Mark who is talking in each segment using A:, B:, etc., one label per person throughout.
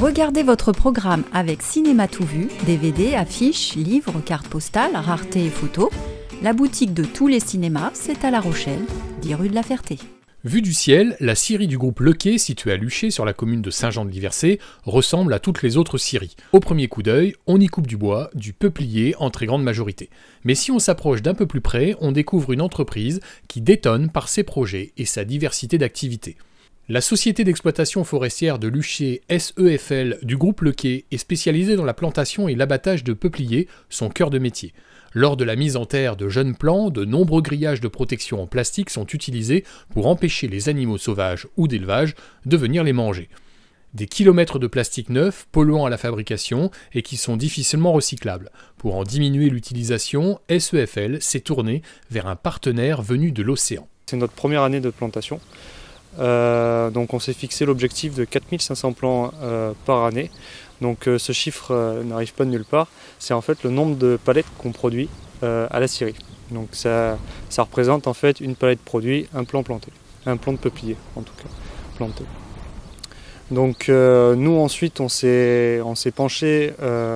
A: Regardez votre programme avec Cinéma Tout Vu, DVD, affiches, livres, cartes postales, raretés et photos. La boutique de tous les cinémas, c'est à La Rochelle, 10 rue de la Ferté.
B: Vue du ciel, la scierie du groupe Lequet, située à Luché, sur la commune de Saint-Jean-de-Liversay, ressemble à toutes les autres scieries. Au premier coup d'œil, on y coupe du bois, du peuplier en très grande majorité. Mais si on s'approche d'un peu plus près, on découvre une entreprise qui détonne par ses projets et sa diversité d'activités. La société d'exploitation forestière de Luché SEFL du groupe Lequet est spécialisée dans la plantation et l'abattage de peupliers, son cœur de métier. Lors de la mise en terre de jeunes plants, de nombreux grillages de protection en plastique sont utilisés pour empêcher les animaux sauvages ou d'élevage de venir les manger. Des kilomètres de plastique neuf, polluants à la fabrication et qui sont difficilement recyclables. Pour en diminuer l'utilisation, SEFL s'est tourné vers un partenaire venu de l'océan.
C: C'est notre première année de plantation. Donc on s'est fixé l'objectif de 4500 plants par année. Donc ce chiffre n'arrive pas de nulle part, c'est en fait le nombre de palettes qu'on produit à la scierie. Donc ça représente en fait une palette produite, un plant planté, un plant de peuplier en tout cas planté. Donc nous ensuite on s'est penché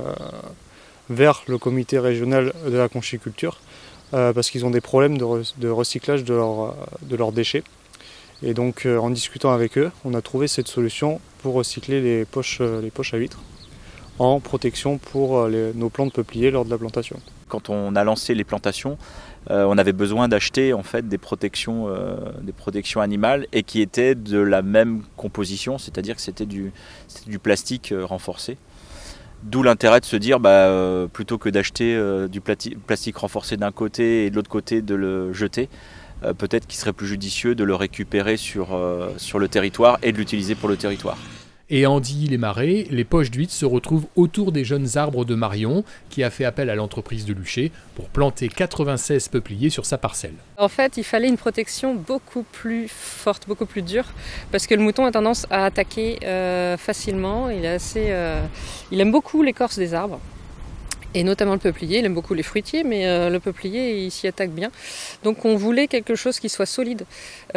C: vers le comité régional de la conchiculture parce qu'ils ont des problèmes de recyclage de leurs déchets. Et donc en discutant avec eux, on a trouvé cette solution pour recycler les poches à huîtres en protection pour nos plants de peuplier lors de la plantation.
D: Quand on a lancé les plantations, on avait besoin d'acheter en fait des protections animales et qui étaient de la même composition, c'est-à-dire que c'était du plastique renforcé. D'où l'intérêt de se dire plutôt que d'acheter du plastique renforcé d'un côté et de l'autre côté de le jeter, peut-être qu'il serait plus judicieux de le récupérer sur le territoire et de l'utiliser pour le territoire.
B: Et en Dilly-les-Marais, les poches d'huîtres se retrouvent autour des jeunes arbres de Marion, qui a fait appel à l'entreprise de Luché pour planter 96 peupliers sur sa parcelle.
E: En fait, il fallait une protection beaucoup plus forte, beaucoup plus dure, parce que le mouton a tendance à attaquer facilement. Il aime beaucoup l'écorce des arbres. Et notamment le peuplier, il aime beaucoup les fruitiers, mais le peuplier, il s'y attaque bien. Donc on voulait quelque chose qui soit solide.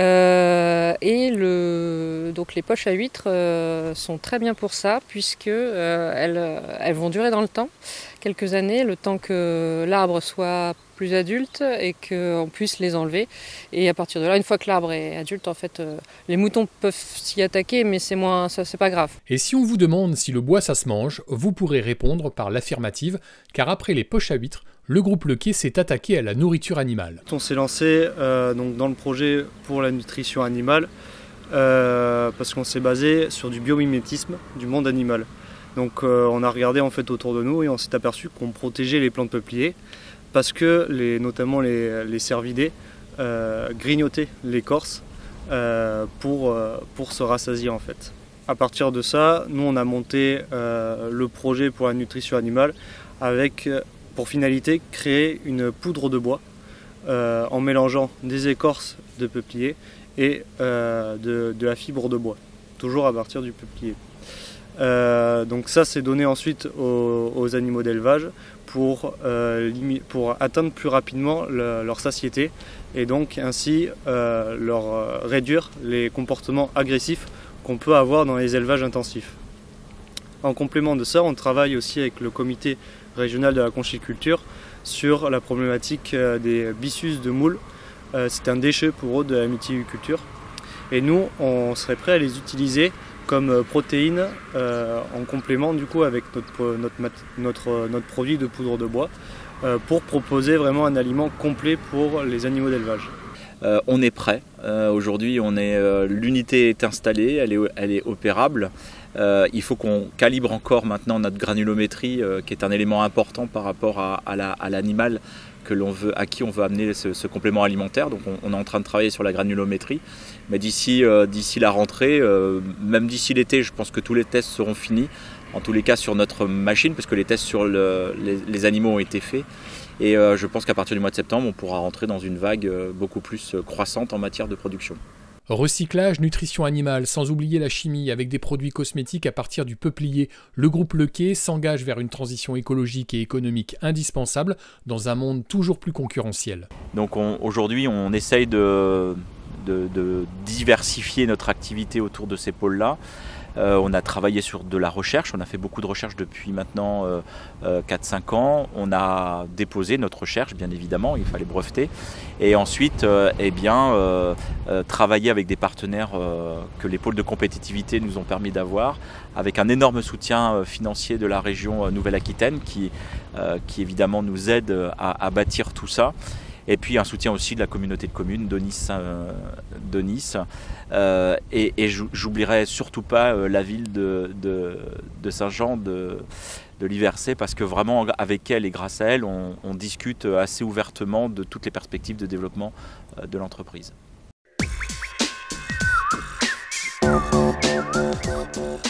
E: Donc les poches à huîtres sont très bien pour ça, puisque elles vont durer dans le temps, quelques années, le temps que l'arbre soit plus adulte et qu'on puisse les enlever. Et à partir de là, une fois que l'arbre est adulte, en fait, les moutons peuvent s'y attaquer, mais c'est pas grave.
B: Et si on vous demande si le bois ça se mange, vous pourrez répondre par l'affirmative, car après les poches à huîtres, le groupe Lequet s'est attaqué à la nourriture animale.
C: On s'est lancé donc dans le projet pour la nutrition animale parce qu'on s'est basé sur du biomimétisme du monde animal. Donc on a regardé en fait autour de nous et on s'est aperçu qu'on protégeait les plants de peuplier parce que notamment les cervidés grignotaient l'écorce pour se rassasier en fait. À partir de ça, nous on a monté le projet pour la nutrition animale avec pour finalité créer une poudre de bois en mélangeant des écorces de peuplier et de la fibre de bois, toujours à partir du peuplier. Donc ça c'est donné ensuite aux animaux d'élevage pour atteindre plus rapidement leur satiété et donc ainsi leur réduire les comportements agressifs qu'on peut avoir dans les élevages intensifs. En complément de ça, on travaille aussi avec le comité régional de la conchiculture sur la problématique des byssus de moules. C'est un déchet pour eux de la mytiliculture et nous on serait prêt à les utiliser comme protéines en complément du coup avec notre produit de poudre de bois pour proposer vraiment un aliment complet pour les animaux d'élevage.
D: On est prêt. Aujourd'hui, l'unité est installée, elle est opérable. Il faut qu'on calibre encore maintenant notre granulométrie, qui est un élément important par rapport à l'animal à qui on veut amener ce complément alimentaire. Donc on est en train de travailler sur la granulométrie. Mais d'ici la rentrée, même d'ici l'été, je pense que tous les tests seront finis. En tous les cas sur notre machine, parce que les tests sur les animaux ont été faits. Et je pense qu'à partir du mois de septembre, on pourra rentrer dans une vague beaucoup plus croissante en matière de production.
B: Recyclage, nutrition animale, sans oublier la chimie avec des produits cosmétiques à partir du peuplier, le groupe Lequet s'engage vers une transition écologique et économique indispensable dans un monde toujours plus concurrentiel.
D: Donc aujourd'hui, on essaye de diversifier notre activité autour de ces pôles-là. On a travaillé sur de la recherche, on a fait beaucoup de recherches depuis maintenant 4-5 ans. On a déposé notre recherche, bien évidemment, il fallait breveter. Et ensuite, travailler avec des partenaires que les pôles de compétitivité nous ont permis d'avoir, avec un énorme soutien financier de la région Nouvelle-Aquitaine qui évidemment nous aide à bâtir tout ça. Et puis un soutien aussi de la communauté de communes de Nice. Et j'oublierai surtout pas la ville de Saint-Jean de l'Iversay, parce que vraiment avec elle et grâce à elle, on discute assez ouvertement de toutes les perspectives de développement de l'entreprise.